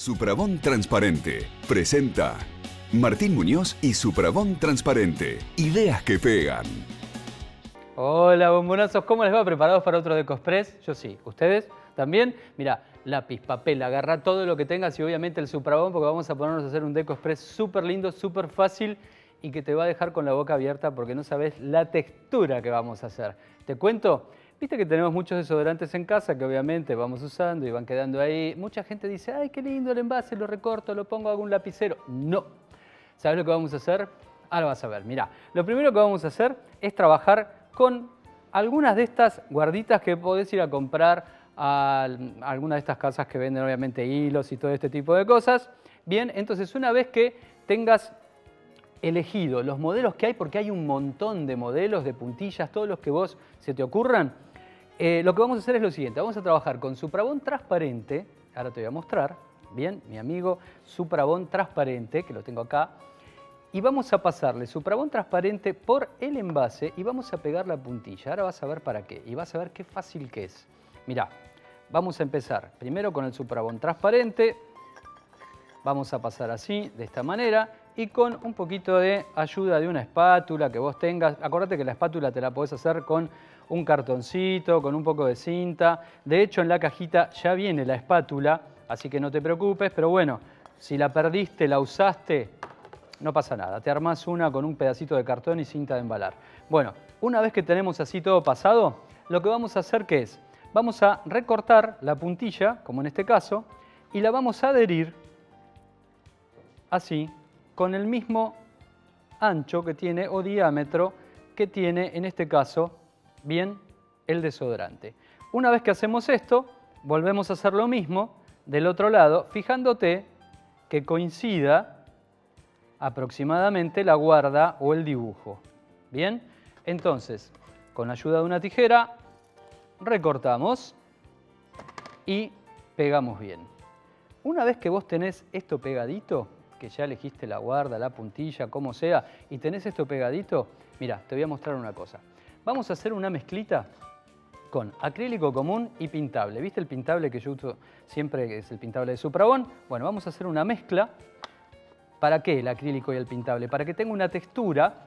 Suprabón Transparente presenta Martín Muñoz y Suprabón Transparente. Ideas que pegan. Hola, bombonazos, ¿cómo les va? ¿Preparados para otro DecoExpress? Yo sí. ¿Ustedes también? Mira, lápiz, papel, agarra todo lo que tengas y obviamente el Suprabón, porque vamos a ponernos a hacer un DecoExpress súper lindo, súper fácil y que te va a dejar con la boca abierta porque no sabes la textura que vamos a hacer. ¿Te cuento? Viste que tenemos muchos desodorantes en casa que obviamente vamos usando y van quedando ahí. Mucha gente dice, ay, qué lindo el envase, lo recorto, lo pongo, hago un lapicero. No. ¿Sabes lo que vamos a hacer? Ahora vas a ver. Mirá, lo primero que vamos a hacer es trabajar con algunas de estas guarditas que podés ir a comprar a algunas de estas casas que venden obviamente hilos y todo este tipo de cosas. Bien, entonces una vez que tengas elegido los modelos que hay, porque hay un montón de modelos, de puntillas, todos los que vos se te ocurran, lo que vamos a hacer es lo siguiente. Vamos a trabajar con Suprabón transparente. Ahora te voy a mostrar. Bien, mi amigo Suprabón transparente, que lo tengo acá. Y vamos a pasarle Suprabón transparente por el envase y vamos a pegar la puntilla. Ahora vas a ver para qué y vas a ver qué fácil que es. Mirá, vamos a empezar primero con el Suprabón transparente. Vamos a pasar así, de esta manera, y con un poquito de ayuda de una espátula que vos tengas. Acordate que la espátula te la podés hacer con un cartoncito, con un poco de cinta. De hecho, en la cajita ya viene la espátula, así que no te preocupes. Pero bueno, si la perdiste, la usaste, no pasa nada. Te armás una con un pedacito de cartón y cinta de embalar. Bueno, una vez que tenemos así todo pasado, lo que vamos a hacer, ¿qué es? Vamos a recortar la puntilla, como en este caso, y la vamos a adherir así, con el mismo ancho que tiene o diámetro que tiene, en este caso, bien, el desodorante. Una vez que hacemos esto, volvemos a hacer lo mismo del otro lado, fijándote que coincida aproximadamente la guarda o el dibujo. Bien, entonces, con la ayuda de una tijera, recortamos y pegamos bien. Una vez que vos tenés esto pegadito, que ya elegiste la guarda, la puntilla, como sea, y tenés esto pegadito, mira, te voy a mostrar una cosa. Vamos a hacer una mezclita con acrílico común y pintable. ¿Viste el pintable que yo uso siempre, que es el pintable de Suprabón? Bueno, vamos a hacer una mezcla. ¿Para qué el acrílico y el pintable? Para que tenga una textura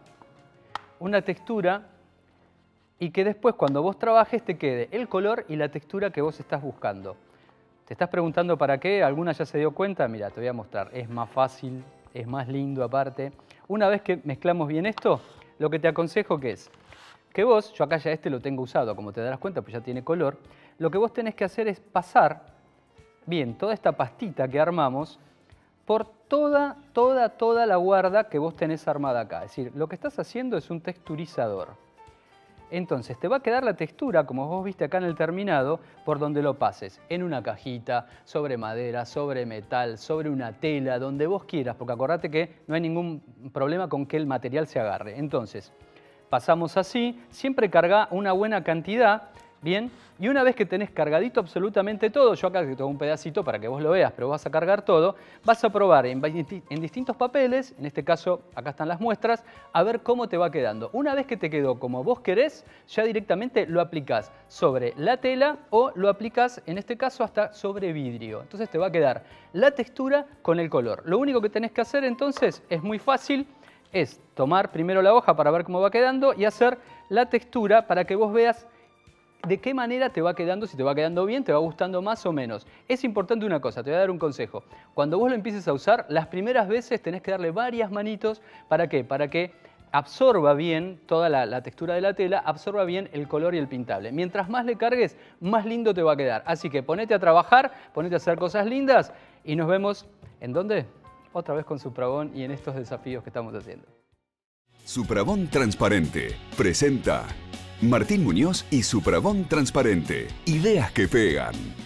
y que después cuando vos trabajes te quede el color y la textura que vos estás buscando. ¿Te estás preguntando para qué? ¿Alguna ya se dio cuenta? Mira, te voy a mostrar. Es más fácil, es más lindo aparte. Una vez que mezclamos bien esto, lo que te aconsejo que es que vos, yo acá ya este lo tengo usado, como te darás cuenta, pues ya tiene color. Lo que vos tenés que hacer es pasar bien toda esta pastita que armamos por toda la guarda que vos tenés armada acá. Es decir, lo que estás haciendo es un texturizador. Entonces te va a quedar la textura, como vos viste acá en el terminado, por donde lo pases. En una cajita, sobre madera, sobre metal, sobre una tela, donde vos quieras, porque acordate que no hay ningún problema con que el material se agarre. Entonces, pasamos así, siempre carga una buena cantidad, bien, y una vez que tenés cargadito absolutamente todo, yo acá te tengo un pedacito para que vos lo veas, pero vas a cargar todo, vas a probar en distintos papeles, en este caso acá están las muestras, a ver cómo te va quedando. Una vez que te quedó como vos querés, ya directamente lo aplicás sobre la tela o lo aplicás, en este caso, hasta sobre vidrio. Entonces te va a quedar la textura con el color. Lo único que tenés que hacer entonces es muy fácil, es tomar primero la hoja para ver cómo va quedando y hacer la textura para que vos veas de qué manera te va quedando, si te va quedando bien, te va gustando más o menos. Es importante una cosa, te voy a dar un consejo. Cuando vos lo empieces a usar, las primeras veces tenés que darle varias manitos. ¿Para qué? Para que absorba bien toda la textura de la tela, absorba bien el color y el pintable. Mientras más le cargues, más lindo te va a quedar. Así que ponete a trabajar, ponete a hacer cosas lindas y nos vemos, ¿en dónde? Otra vez con Suprabón y en estos desafíos que estamos haciendo. Suprabón Transparente presenta Martín Muñoz y Suprabón Transparente. Ideas que pegan.